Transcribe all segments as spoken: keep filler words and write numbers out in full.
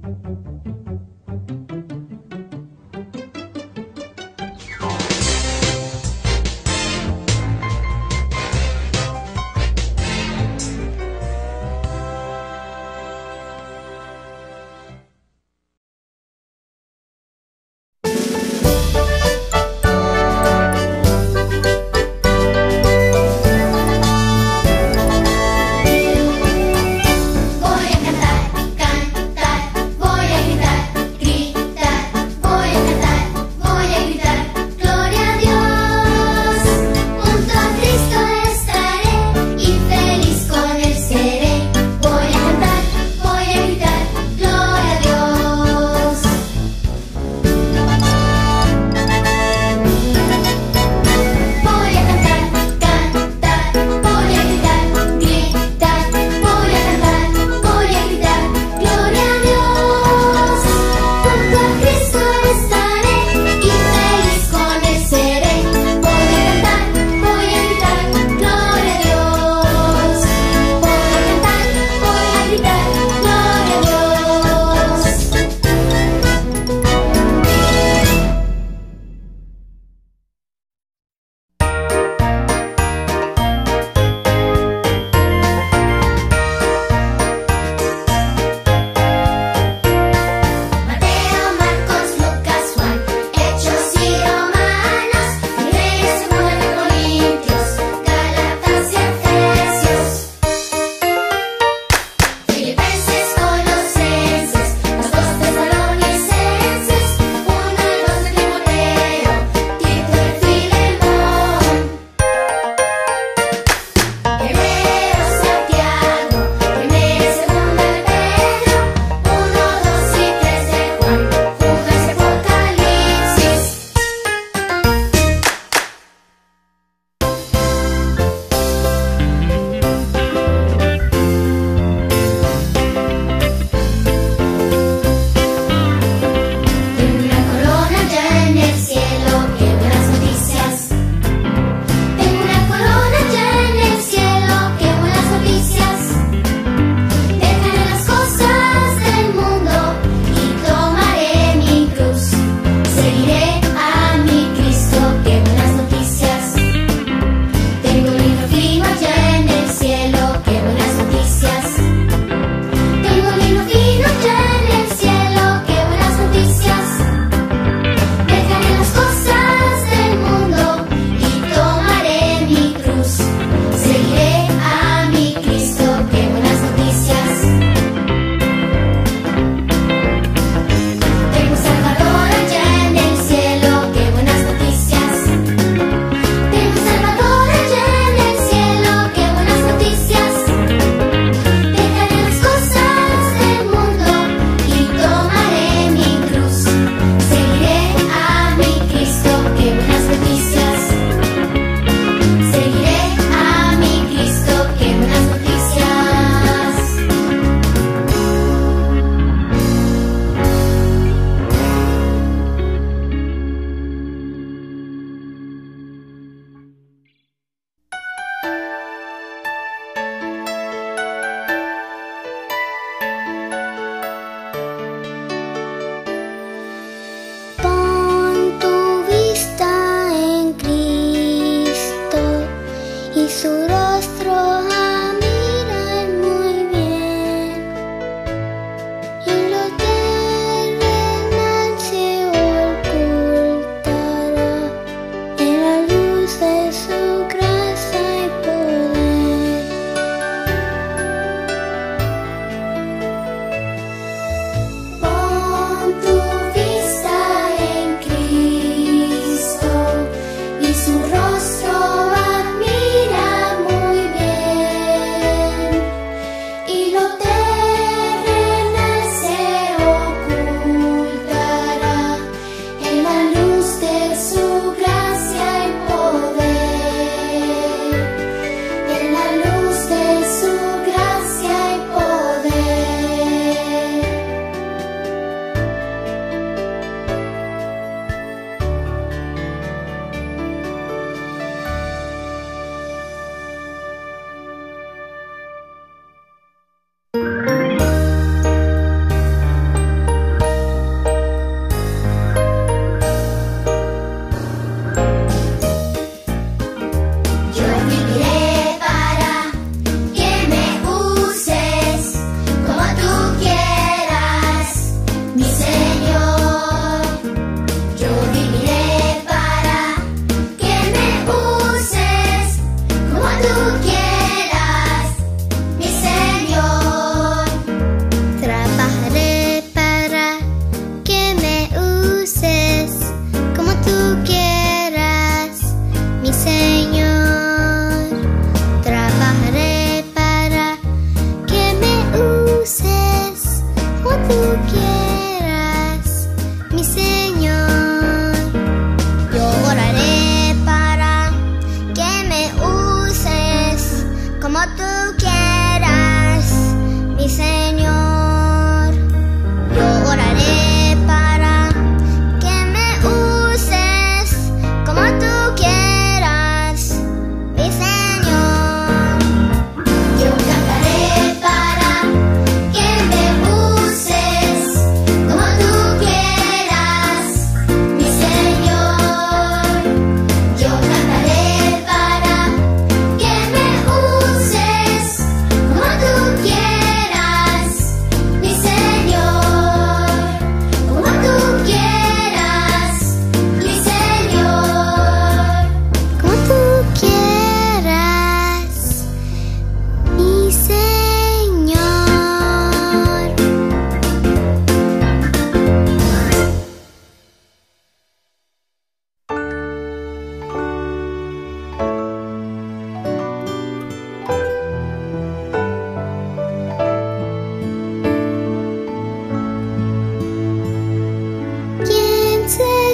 Voy a cantar, cantar, voy a gritar.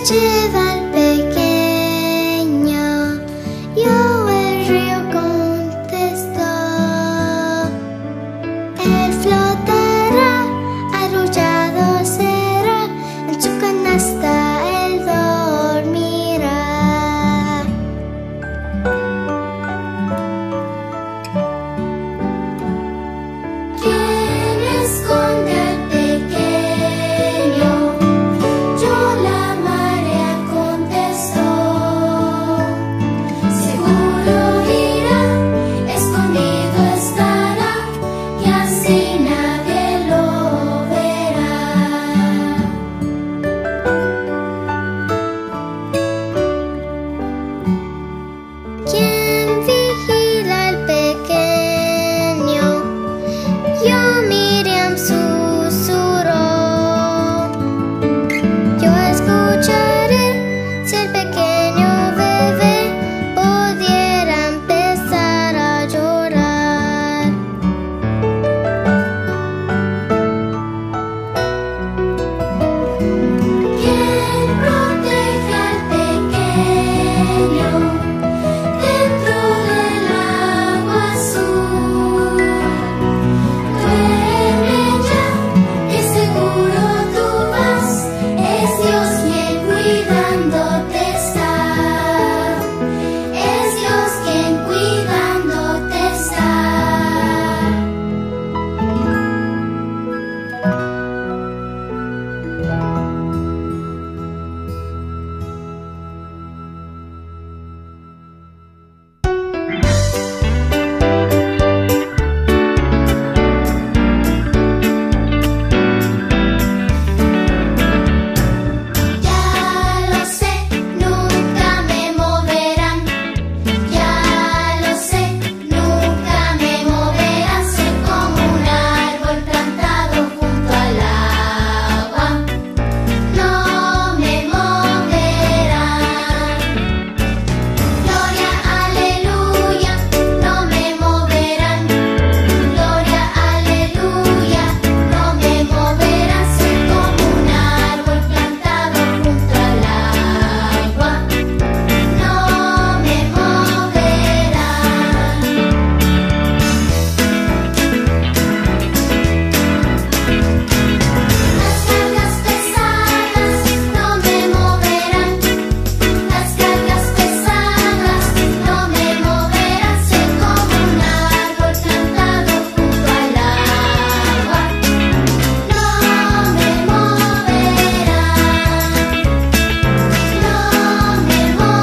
lleva al pequeño. Yo el río contestó. Él flotará, arrullado será, en su canasta él dormirá. ¿Quién esconde al pequeño? Yo, la marea contestó. Seguro irá, escondido estará, y así nadie lo verá. ¿Quién vigila al pequeño? Yo, Miriam, susurró. Yo escucharé si el pequeño bebé pudiera empezar a llorar. ¿Quién protege al pequeño dentro del agua azul? Duerme ya, que seguro tú vas, es Dios quien cuidándote está. Es Dios quien cuidándote está. Ya lo sé, nunca me moverán. Ya lo sé, nunca me moverán. Soy como un árbol plantado junto al agua. No me moverán. Gloria, aleluya, no me moverán. Gloria, aleluya, no me moverán. Soy como un árbol plantado junto al agua. No me moverán. Las cargas pesadas no me moverán. Las cargas pesadas no me moverán. Soy como un árbol plantado junto al agua. No me moverán. No me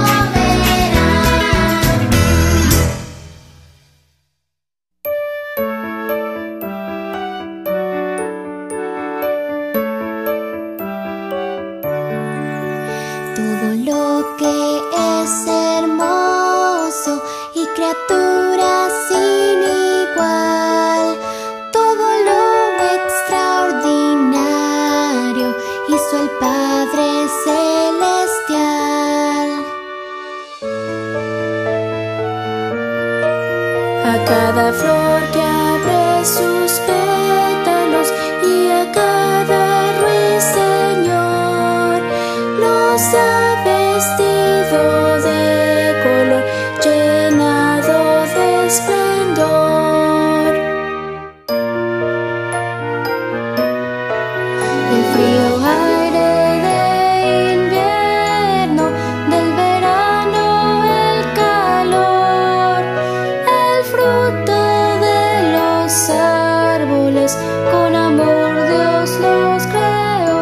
moverán. Todo lo que es hermoso y criatura sin igual, todo lo extraordinario hizo el Padre Celestial. A cada flor que abre sus pétalos y a cada ruiseñor los ha vestido de color, llenado de esplendor. Del frío aire de invierno, del verano el calor, el fruto de los árboles, con amor Dios los creó.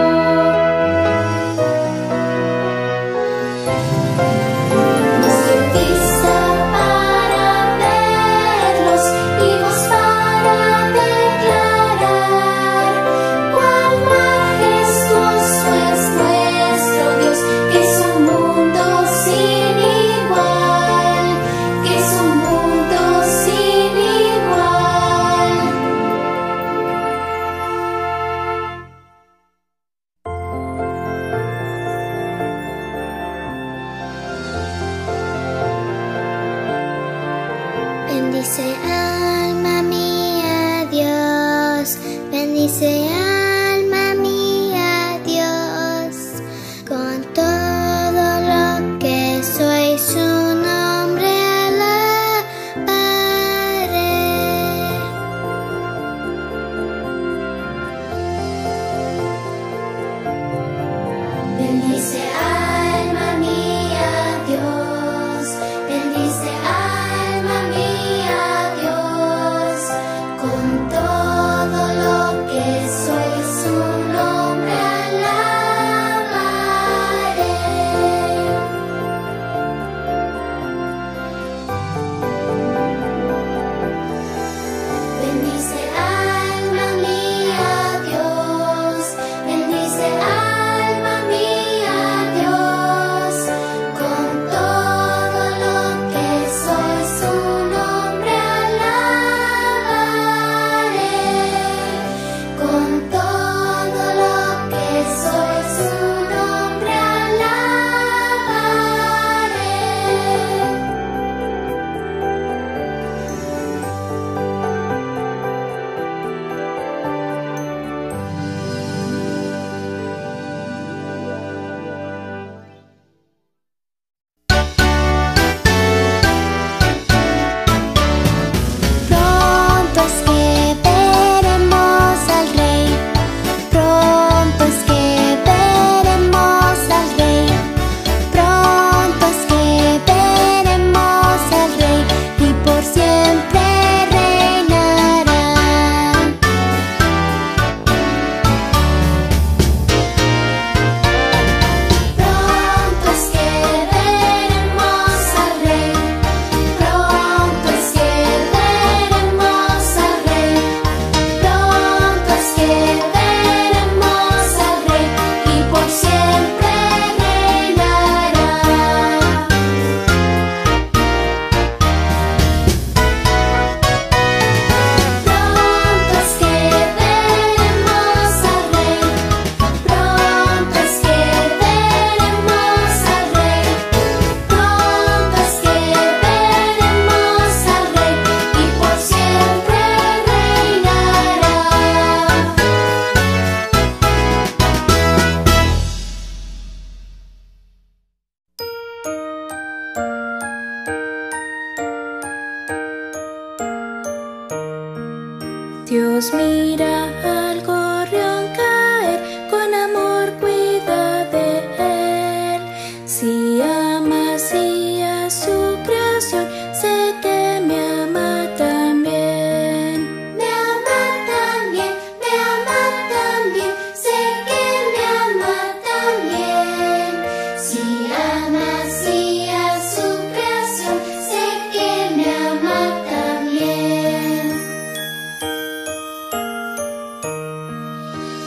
Nos dio vista para verlos y voz para declarar cuán majestuoso es nuestro Dios, que es un mundo sin igual, que es un mundo sin igual. Bendice alma mía Dios, bendice alma mía Dios, con todo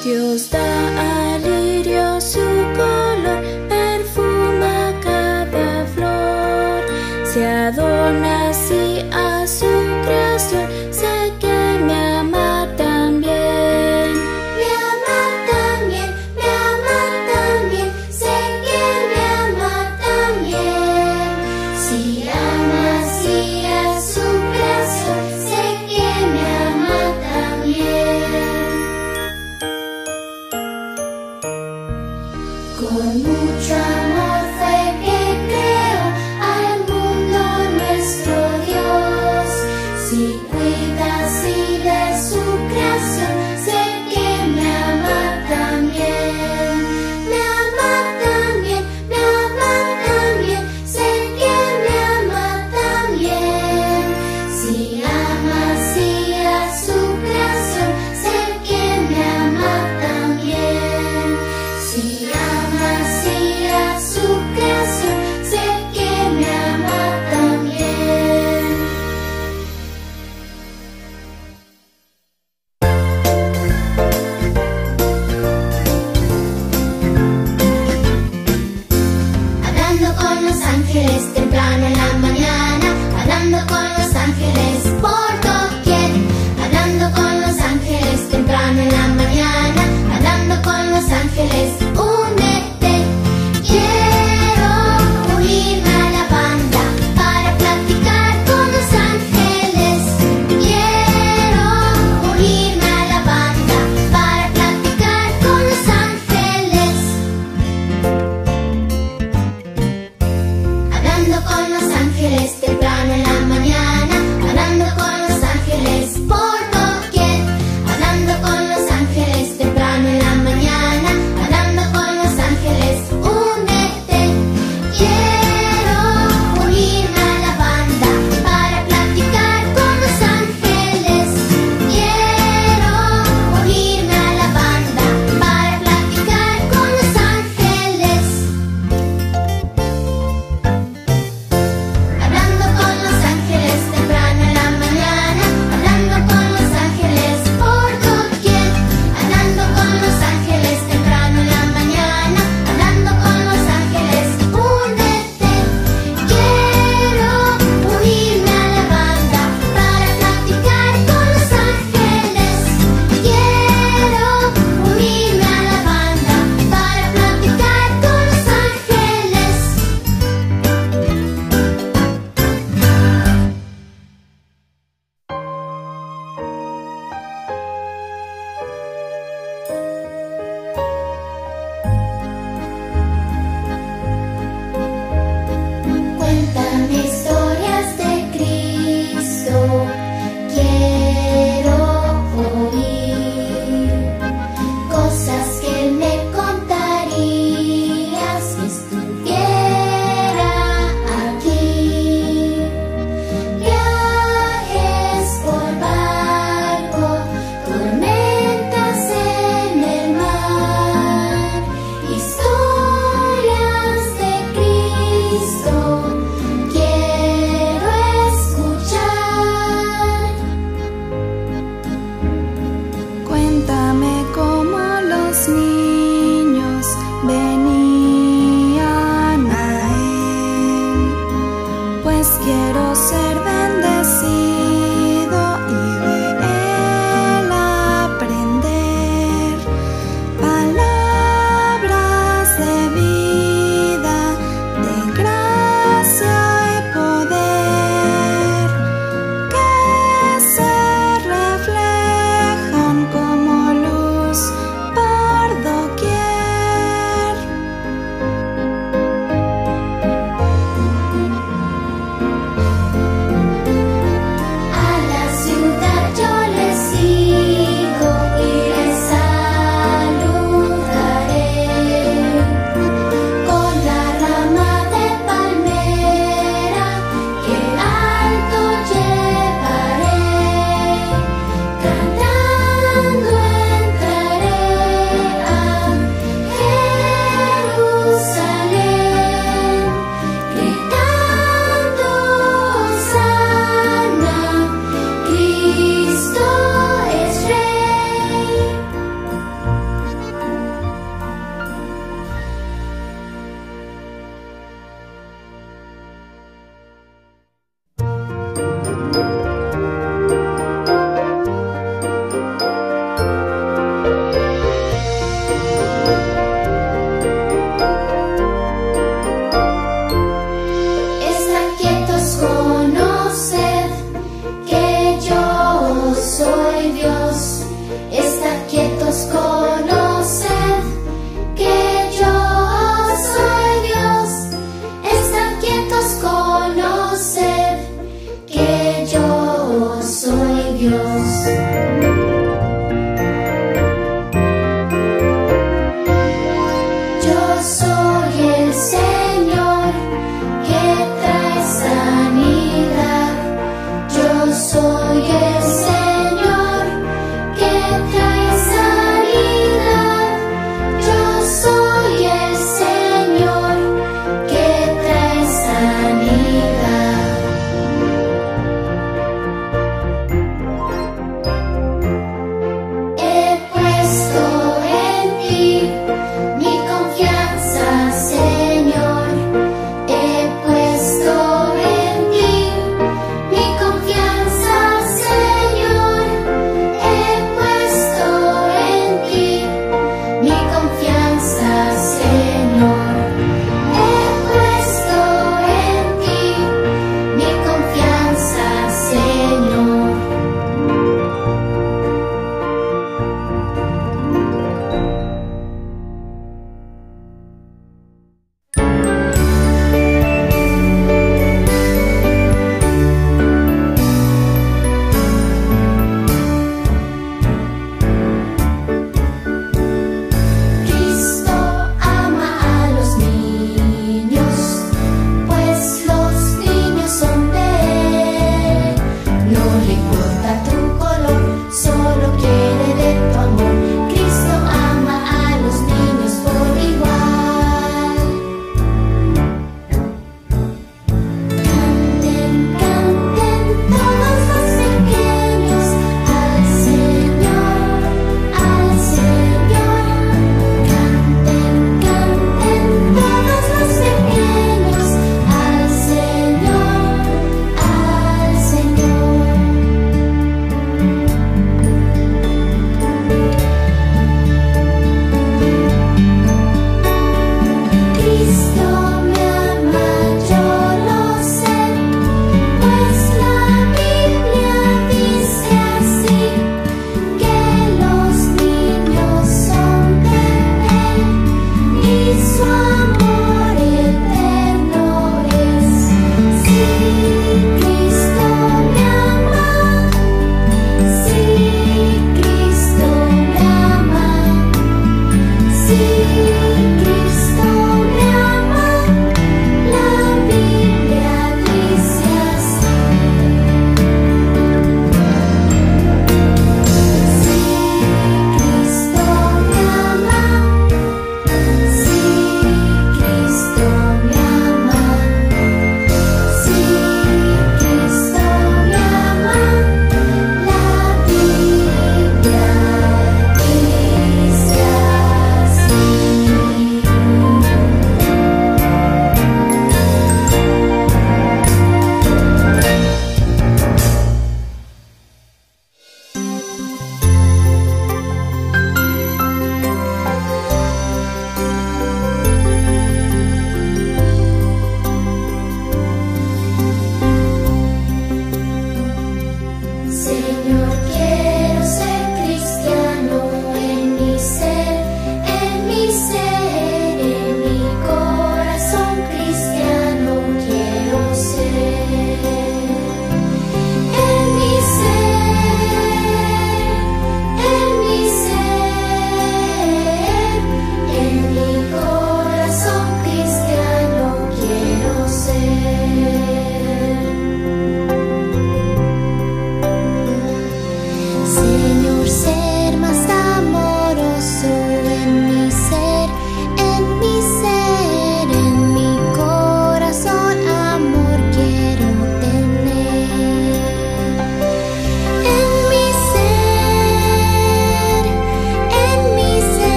Dios da al lirio su color, perfuma cada flor. Se adorna así a su creación, sé que me ama también. Me ama también, me ama también, sé que me ama también. Si ama así a su creación, sé que me ama también.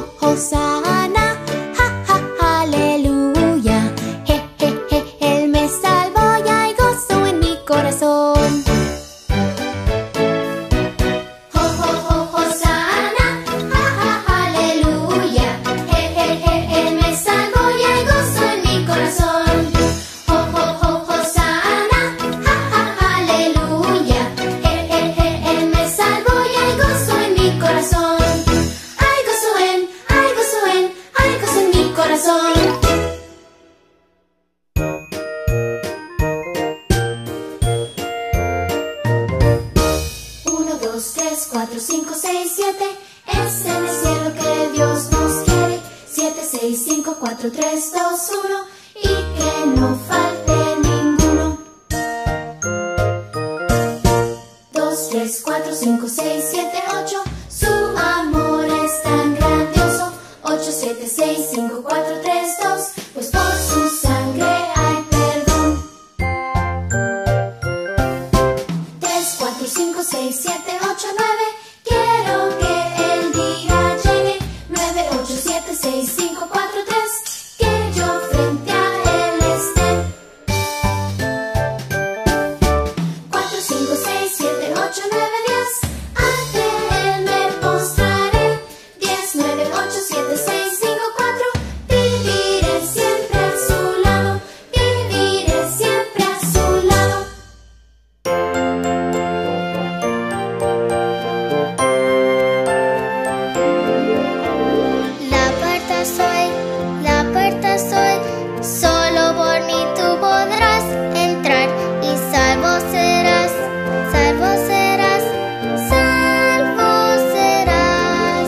Hosana, ja, ja, aleluya. Je, je, je, Él me salvó y hay gozo en mi corazón. Ho, ho, ho, Hosana, ja, ja, aleluya. Je, je, je, Él me salvó y hay gozo en mi corazón. Ho, ho, ho, Hosana, ja, ja, aleluya. Je, je, je, Él me salvó y hay gozo en mi corazón. Hay gozo en, hay gozo en, hay gozo en mi corazón. Uno, dos, tres, cuatro, cinco, seis, siete. Es en el cielo que Dios nos quiere. Siete, seis, cinco, cuatro, tres, dos, uno. Y que no falte ninguno. Dos, tres, cuatro, cinco, seis, siete, ocho. Su amor es tan grandioso. Ocho, siete, seis, cinco, cuatro, tres, dos. Pues por su sangre hay perdón. Tres, cuatro, cinco, seis, siete, ocho, nueve. Quiero que el día llegue. Nueve, ocho, siete, seis, cinco, cuatro, tres. Que yo frente a él esté. Cuatro, cinco, seis, siete, ocho, nueve, diez. Ante él me postraré. Diez, nueve, ocho, siete, seis, cinco, cuatro. Viviré siempre a su lado. Viviré siempre a su lado. La puerta soy, la puerta soy, solo por mí tú podrás entrar y salvo serás, salvo serás, salvo serás.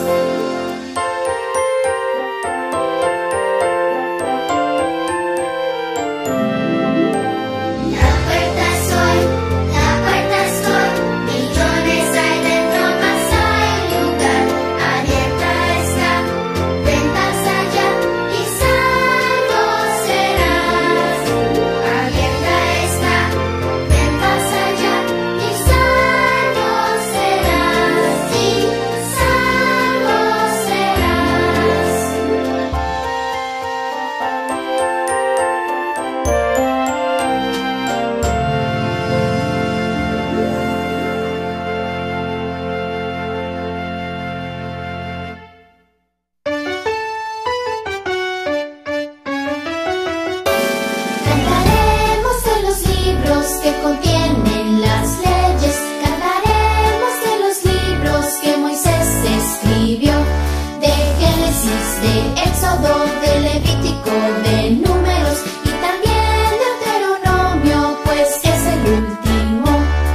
La puerta soy, la puerta soy, millones hay dentro, mas hay lugar. Abierta está, ven más allá y salvo serás. Abierta está, ven más allá y salvo serás. Y salvo serás. Cantaremos de los libros que contienen las leyes. Cantaremos de los libros que Moisés escribió. De Génesis, de Éxodo, de Levítico, de Números y también de Deuteronomio, pues es el último.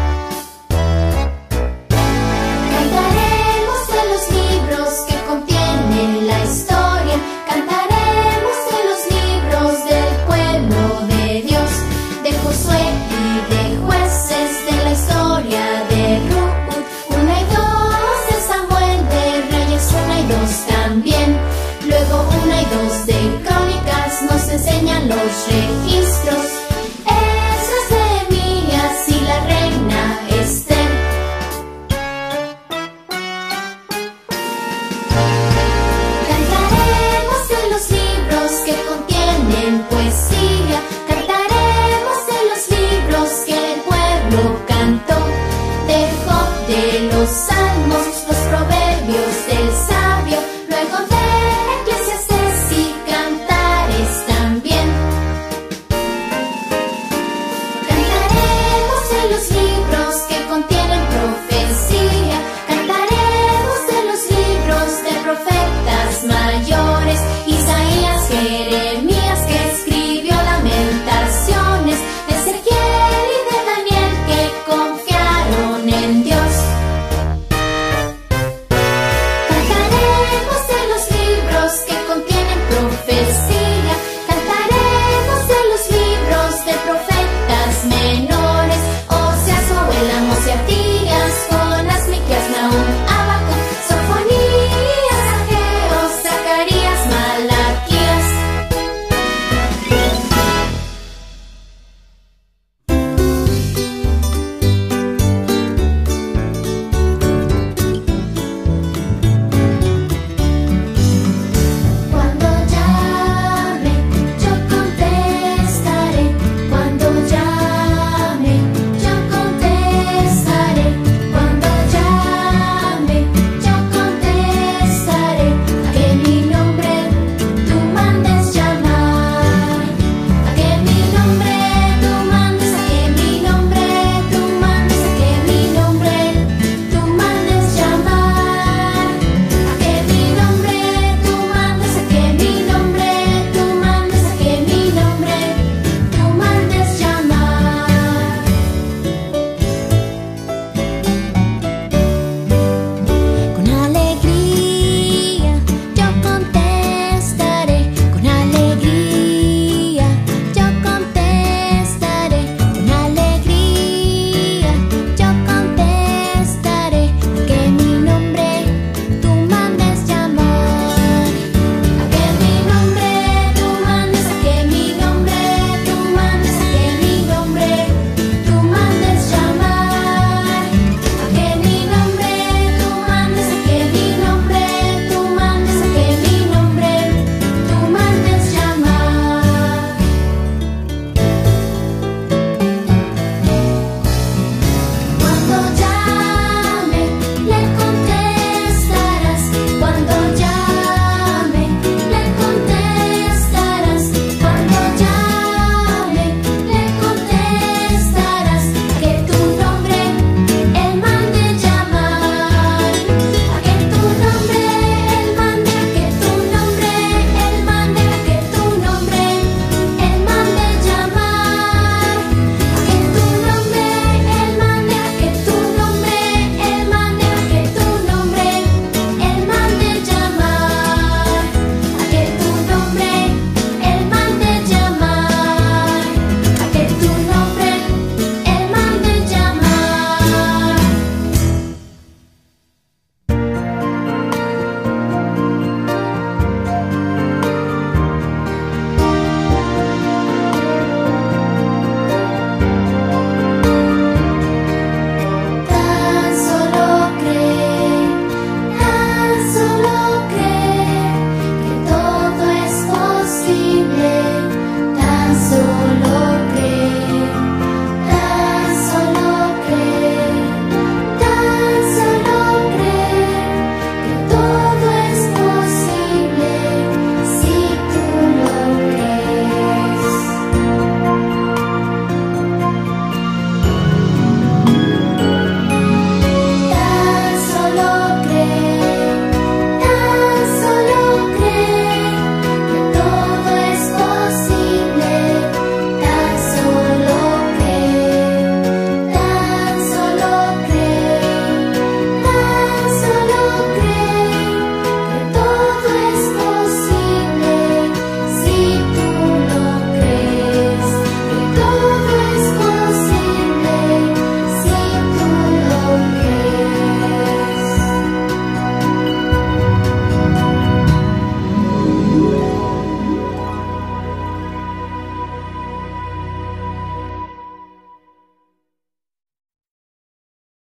Cantaremos de los libros que contienen la historia. Cantaremos de los libros del pueblo de Dios, de Josué y de Jueces, de la historia de Ruth, una y dos de Samuel, de Reyes una y dos también. Luego una y dos de Crónicas nos enseñan los registros.